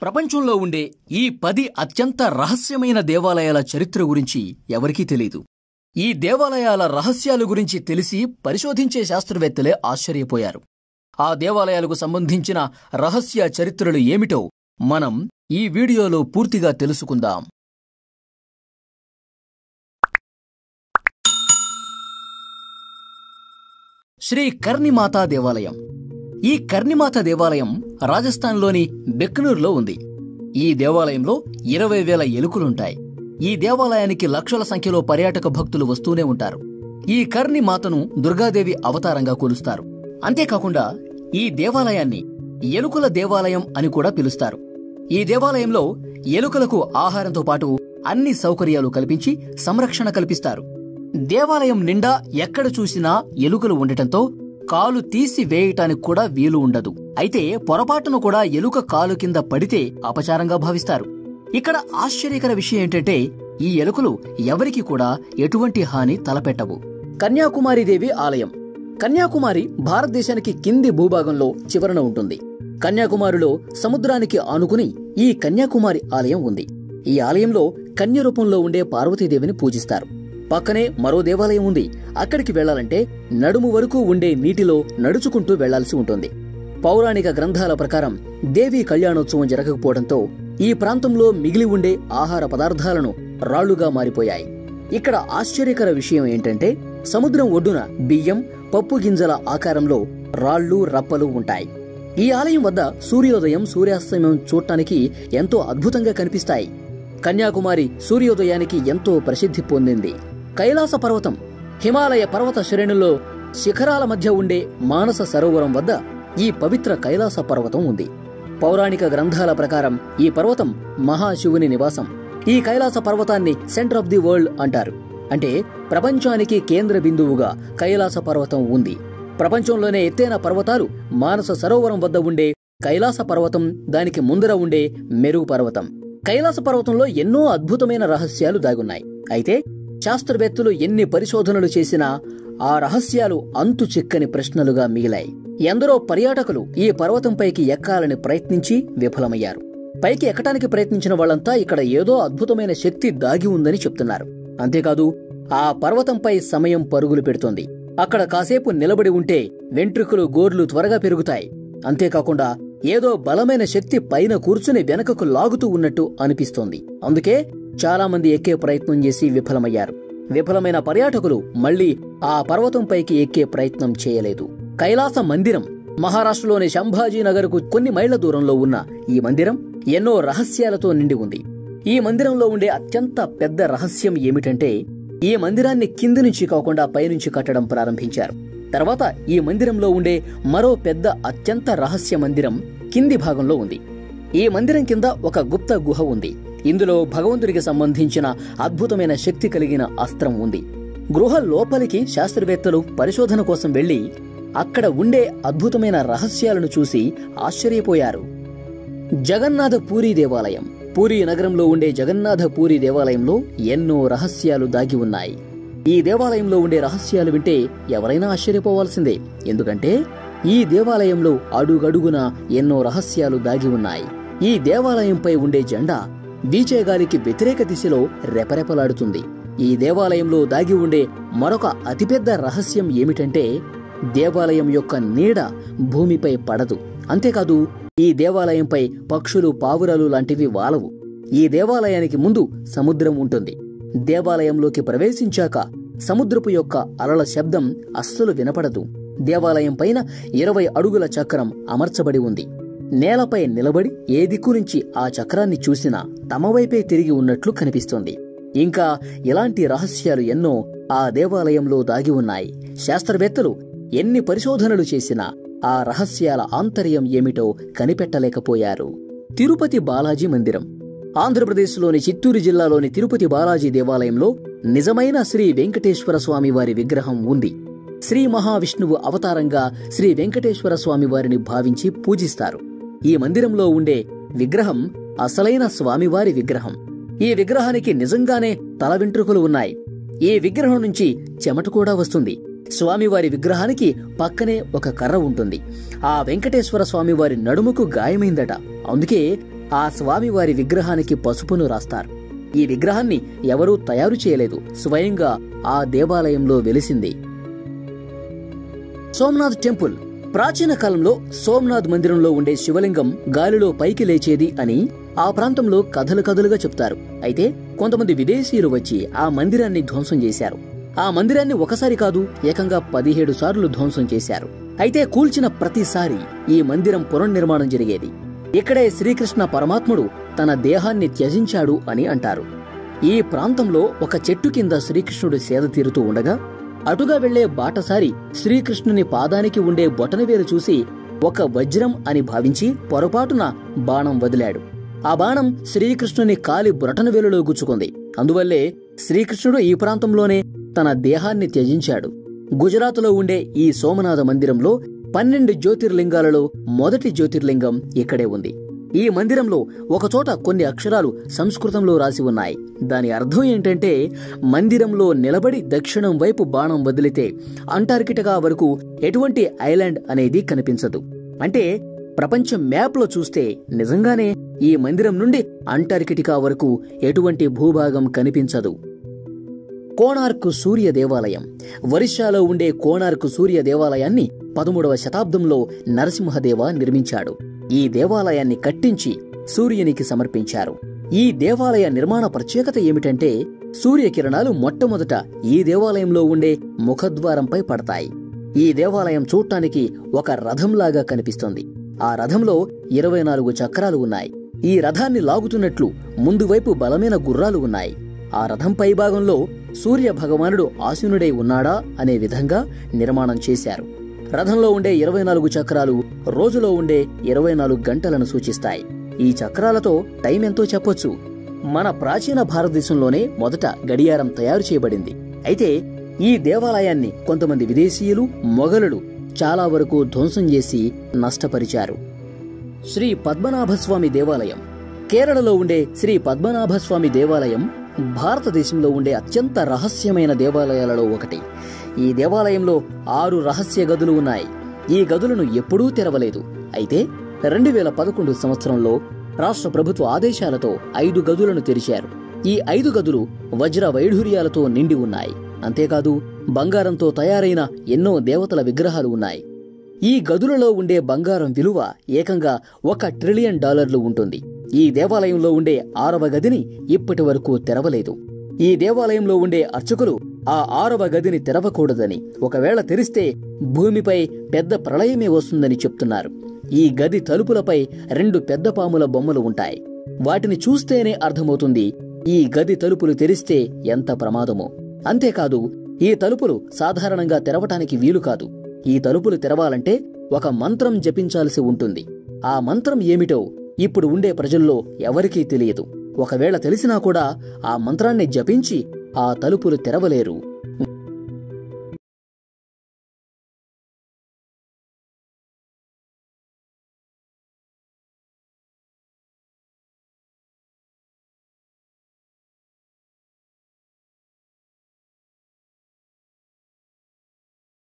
ప్రపంచంలో ఉండే ఈ 10 అత్యంత రహస్యమైన దేవాలయాల చరిత్ర గురించి ఎవరికీ తెలీదు. ఈ దేవాలయాల రహస్యాల గురించి తెలిసి పరిశోధించే శాస్త్రవేత్తలే ఆశ్చర్యపోయారు. ఆ దేవాలయాలకు సంబంధించిన రహస్య చరిత్రలు ఏమిటో మనం ఈ వీడియోలో పూర్తిగా తెలుసుకుందాం. శ్రీ కర్ణిమాతా దేవాలయం. ఈ కర్ణిమాత దేవాలయం రాజస్థాన్లోని బికనూర్లో ఉంది. ఈ దేవాలయంలో 20,000 ఎలుకలుంటాయి. ఈ దేవాలయానికి లక్షల సంఖ్యలో పర్యాటక భక్తులు వస్తూనే ఉంటారు. ఈ కర్ణిమాతను దుర్గాదేవి అవతారంగా కొలుస్తారు. అంతేకాకుండా ఈ దేవాలయాన్ని ఎలుకల దేవాలయం అని కూడా పిలుస్తారు. ఈ దేవాలయంలో ఎలుకలకు ఆహారంతో పాటు అన్ని సౌకర్యాలు కల్పించి సంరక్షణ కల్పిస్తారు. దేవాలయం నిండా ఎక్కడ చూసినా ఎలుకలు ఉండటంతో కాలు తీసి వేయటానికి కూడా వీలు ఉండదు. అయితే పొరపాటును కూడా ఎలుక కాలు కింద పడితే అపచారంగా భావిస్తారు. ఇక్కడ ఆశ్చర్యకర విషయం ఏంటంటే ఈ ఎలుకలు ఎవరికి కూడా ఎటువంటి హాని తలపెట్టవు. కన్యాకుమారీదేవి ఆలయం. కన్యాకుమారి భారతదేశానికి కింది భూభాగంలో చివరన ఉంటుంది. కన్యాకుమారిలో సముద్రానికి ఆనుకుని ఈ కన్యాకుమారి ఆలయం ఉంది. ఈ ఆలయంలో కన్య రూపంలో ఉండే పార్వతీదేవిని పూజిస్తారు. పక్కనే మరో దేవాలయం ఉంది. అక్కడికి వెళ్లాలంటే నడుము వరకు ఉండే నీటిలో నడుచుకుంటూ వెళ్లాల్సి ఉంటుంది. పౌరాణిక గ్రంథాల ప్రకారం దేవీ కళ్యాణోత్సవం జరగకపోవడంతో ఈ ప్రాంతంలో మిగిలి ఉండే ఆహార పదార్థాలను రాళ్లుగా మారిపోయాయి. ఇక్కడ ఆశ్చర్యకర విషయం ఏంటంటే సముద్రం ఒడ్డున బియ్యం, పప్పు గింజల ఆకారంలో రాళ్లు, రప్పలు ఉంటాయి. ఈ ఆలయం వద్ద సూర్యోదయం, సూర్యాస్తమయం చూడటానికి ఎంతో అద్భుతంగా కనిపిస్తాయి. కన్యాకుమారి సూర్యోదయానికి ఎంతో ప్రసిద్ధి పొందింది. కైలాస పర్వతం. హిమాలయ పర్వత శ్రేణుల్లో శిఖరాల మధ్య ఉండే మానస సరోవరం వద్ద ఈ పవిత్ర కైలాస పర్వతం ఉంది. పౌరాణిక గ్రంథాల ప్రకారం ఈ పర్వతం మహాశివుని నివాసం. ఈ కైలాస పర్వతాన్ని సెంటర్ ఆఫ్ ది వరల్డ్ అంటారు. అంటే ప్రపంచానికి కేంద్ర బిందువుగా కైలాస పర్వతం ఉంది. ప్రపంచంలోనే ఎత్తైన పర్వతాలు మానస సరోవరం వద్ద ఉండే కైలాస పర్వతం, దానికి ముందర ఉండే మెరుగు పర్వతం. కైలాస పర్వతంలో ఎన్నో అద్భుతమైన రహస్యాలు దాగున్నాయి. అయితే శాస్త్రవేత్తలు ఎన్ని పరిశోధనలు చేసినా ఆ రహస్యాలు అంతు చిక్కని ప్రశ్నలుగా మిగిలాయి. ఎందరో పర్యాటకులు ఈ పర్వతంపైకి ఎక్కాలని ప్రయత్నించి విఫలమయ్యారు. పైకి ఎక్కటానికి ప్రయత్నించిన వాళ్లంతా ఇక్కడ ఏదో అద్భుతమైన శక్తి దాగి ఉందని చెప్తున్నారు. అంతేకాదు ఆ పర్వతంపై సమయం పరుగులు పెడుతోంది. అక్కడ కాసేపు నిలబడి ఉంటే వెంట్రుకలు, గోర్లు త్వరగా పెరుగుతాయి. అంతేకాకుండా ఏదో బలమైన శక్తి పైన కూర్చుని వెనకకు లాగుతూ ఉన్నట్టు అనిపిస్తోంది. అందుకే చాలా మంది ఎక్కే ప్రయత్నం చేసి విఫలమయ్యారు. విఫలమైన పర్యాటకులు మళ్లీ ఆ పర్వతంపైకి ఎక్కే ప్రయత్నం చేయలేదు. కైలాస మందిరం. మహారాష్ట్రలోని సంభాజీనగర్కు కొన్ని మైళ్ల దూరంలో ఉన్న ఈ మందిరం ఎన్నో రహస్యాలతో నిండి ఉంది. ఈ మందిరంలో ఉండే అత్యంత పెద్ద రహస్యం ఏమిటంటే ఈ మందిరాన్ని కింది నుంచి కాకుండా పైనుంచి కట్టడం ప్రారంభించారు. తర్వాత ఈ మందిరంలో ఉండే మరో పెద్ద అత్యంత రహస్య మందిరం కింది భాగంలో ఉంది. ఈ మందిరం కింద ఒక గుప్త గుహ ఉంది. ఇందులో భగవంతుడికి సంబంధించిన అద్భుతమైన శక్తి కలిగిన అస్త్రం ఉంది. గృహ లోపలికి శాస్త్రవేత్తలు పరిశోధన కోసం వెళ్లి అక్కడ ఉండే అద్భుతమైన రహస్యాలను చూసి ఆశ్చర్యపోయారు. జగన్నాథ పూరి దేవాలయం. పూరీ నగరంలో ఉండే జగన్నాథ పూరి దేవాలయంలో ఎన్నో రహస్యాలు దాగి ఉన్నాయి. ఈ దేవాలయంలో ఉండే రహస్యాలు వింటే ఎవరైనా ఆశ్చర్యపోవాల్సిందే. ఎందుకంటే ఈ దేవాలయంలో అడుగడుగున ఎన్నో రహస్యాలు దాగి ఉన్నాయి. ఈ దేవాలయంపై ఉండే జెండా వీచేగాలికి వ్యతిరేక దిశలో రెపరెపలాడుతుంది. ఈ దేవాలయంలో దాగి ఉండే మరొక అతిపెద్ద రహస్యం ఏమిటంటే దేవాలయం యొక్క నీడ భూమిపై పడదు. అంతేకాదు ఈ దేవాలయంపై పక్షులు, పావురాలు లాంటివి వాలవు. ఈ దేవాలయానికి ముందు సముద్రం ఉంటుంది. దేవాలయంలోకి ప్రవేశించాక సముద్రపు యొక్క అలల శబ్దం అస్సలు వినపడదు. దేవాలయం పైన 20 అడుగుల చక్రం అమర్చబడి ఉంది. నేలపై నిలబడి ఏ దిక్కు నుంచి ఆ చక్రాన్ని చూసినా తమ వైపే తిరిగి ఉన్నట్లు కనిపిస్తోంది. ఇంకా ఇలాంటి రహస్యాలు ఎన్నో ఆ దేవాలయంలో దాగి ఉన్నాయి. శాస్త్రవేత్తలు ఎన్ని పరిశోధనలు చేసినా ఆ రహస్యాల ఆంతర్యం ఏమిటో కనిపెట్టలేకపోయారు. తిరుపతి బాలాజీ మందిరం. ఆంధ్రప్రదేశ్లోని చిత్తూరు జిల్లాలోని తిరుపతి బాలాజీ దేవాలయంలో నిజమైన శ్రీ వెంకటేశ్వర స్వామి వారి విగ్రహం ఉంది. శ్రీ మహావిష్ణువు అవతారంగా శ్రీ వెంకటేశ్వర స్వామి వారిని భావించి పూజిస్తారు. ఈ మందిరంలో ఉండే విగ్రహం అసలైన స్వామివారి విగ్రహం. ఈ విగ్రహానికి నిజంగానే తల వెంట్రుకలు ఉన్నాయి. ఈ విగ్రహం నుంచి చెమట కూడా వస్తుంది. స్వామివారి విగ్రహానికి పక్కనే ఒక కర్ర ఉంటుంది. ఆ వెంకటేశ్వర స్వామివారి నడుముకు గాయమైందట. అందుకే ఆ స్వామివారి విగ్రహానికి పసుపును రాస్తారు. ఈ విగ్రహాన్ని ఎవరూ తయారు చేయలేదు, స్వయంగా ఆ దేవాలయంలో వెలిసింది. సోమనాథ్ టెంపుల్. ప్రాచీన కాలంలో సోమనాథ్ మందిరంలో ఉండే శివలింగం గాలిలో పైకి లేచేది అని ఆ ప్రాంతంలో కథలుగా చెప్తారు. అయితే కొంతమంది విదేశీయులు వచ్చి ఆ మందిరాన్ని ధ్వంసం చేశారు. ఆ మందిరాన్ని ఒకసారి కాదు, ఏకంగా 17 సార్లు ధ్వంసం చేశారు. అయితే కూల్చిన ప్రతిసారి ఈ మందిరం పునర్నిర్మాణం జరిగేది. ఇక్కడే శ్రీకృష్ణ పరమాత్ముడు తన దేహాన్ని త్యజించాడు అని అంటారు. ఈ ప్రాంతంలో ఒక చెట్టు కింద శ్రీకృష్ణుడు సేద తీరుతూ ఉండగా అటుగా వెళ్లే బాటసారి శ్రీకృష్ణుని పాదానికి ఉండే బొటనవేలు చూసి ఒక వజ్రం అని భావించి పొరపాటున బాణం వదిలాడు. ఆ బాణం శ్రీకృష్ణుని కాలి బొటనవేలులో గుచ్చుకుంది. అందువల్లే శ్రీకృష్ణుడు ఈ ప్రాంతంలోనే తన దేహాన్ని త్యజించాడు. గుజరాత్లో ఉండే ఈ సోమనాథ మందిరంలో 12 జ్యోతిర్లింగాలలో మొదటి జ్యోతిర్లింగం ఇక్కడే ఉంది. ఈ మందిరంలో ఒకచోట కొన్ని అక్షరాలు సంస్కృతంలో రాసి ఉన్నాయి. దాని అర్థం ఏంటంటే, మందిరంలో నిలబడి దక్షిణం వైపు బాణం వదిలితే అంటార్కిటికా వరకు ఎటువంటి ఐలాండ్ అనేది కనిపించదు. అంటే ప్రపంచం మ్యాప్లో చూస్తే నిజంగానే ఈ మందిరం నుండి అంటార్కిటికా వరకు ఎటువంటి భూభాగం కనిపించదు. కోణార్క్ సూర్య దేవాలయం. ఒరిస్సాలో ఉండే కోణార్క్ సూర్య దేవాలయాన్ని 13వ శతాబ్దంలో నరసింహదేవ నిర్మించాడు. ఈ దేవాలయాన్ని కట్టించి సూర్యునికి సమర్పించారు. ఈ దేవాలయ నిర్మాణ ప్రత్యేకత ఏమిటంటే, సూర్యకిరణాలు మొట్టమొదట ఈ దేవాలయంలో ఉండే ముఖద్వారంపై పడతాయి. ఈ దేవాలయం చూడటానికి ఒక రథంలాగా కనిపిస్తుంది. ఆ రథంలో 24 చక్రాలు ఉన్నాయి. ఈ రథాన్ని లాగుతున్నట్లు ముందు వైపు బలమైన గుర్రాలు ఉన్నాయి. ఆ రథం పై భాగంలో సూర్య భగవానుడు ఆసీనుడై ఉన్నాడా అనే విధంగా నిర్మాణం చేశారు. రథంలో ఉండే 24 చక్రాలు రోజులో ఉండే 24 గంటలను సూచిస్తాయి. ఈ చక్రాలతో టైం ఎంతో చెప్పొచ్చు. మన ప్రాచీన భారతదేశంలోనే మొదట గడియారం తయారు చేయబడింది. అయితే ఈ దేవాలయాన్ని కొంతమంది విదేశీయులు, మొఘలులు చాలా వరకు ధ్వంసం చేసి నష్టపరిచారు. శ్రీ పద్మనాభస్వామి దేవాలయం. కేరళలో ఉండే శ్రీ పద్మనాభస్వామి దేవాలయం భారతదేశంలో ఉండే అత్యంత రహస్యమైన దేవాలయాలలో ఒకటి. ఈ దేవాలయంలో 6 రహస్య గదులు ఉన్నాయి. ఈ గదులను ఎప్పుడూ తెరవలేదు. అయితే 2011 సంవత్సరంలో రాష్ట్ర ప్రభుత్వ ఆదేశాలతో 5 గదులను తెరిచారు. ఈ 5 గదులు వజ్ర వైఢూర్యాలతో నిండి ఉన్నాయి. అంతేకాదు బంగారంతో తయారైన ఎన్నో దేవతల విగ్రహాలు ఉన్నాయి. ఈ గదులలో ఉండే బంగారం విలువ ఏకంగా $1 ట్రిలియన్ ఉంటుంది. ఈ దేవాలయంలో ఉండే 6వ గదిని ఇప్పటి వరకు తెరవలేదు. ఈ దేవాలయంలో ఉండే అర్చకులు ఆ 6వ గదిని తెరవకూడదని, ఒకవేళ తెరిస్తే భూమిపై పెద్ద ప్రళయమే వస్తుందని చెప్తున్నారు. ఈ గది తలుపులపై 2 పెద్ద పాముల బొమ్మలు ఉంటాయి. వాటిని చూస్తేనే అర్థమవుతుంది ఈ గది తలుపులు తెరిస్తే ఎంత ప్రమాదమో. అంతేకాదు ఈ తలుపులు సాధారణంగా తెరవటానికి వీలు కాదు. ఈ తలుపులు తెరవాలంటే ఒక మంత్రం జపించాల్సి ఉంటుంది. ఆ మంత్రం ఏమిటో ఇప్పుడు ఉండే ప్రజల్లో ఎవరికీ తెలియదు. ఒకవేళ తెలిసినా కూడా ఆ మంత్రాన్ని జపించి ఆ తలుపులు తెరవలేరు.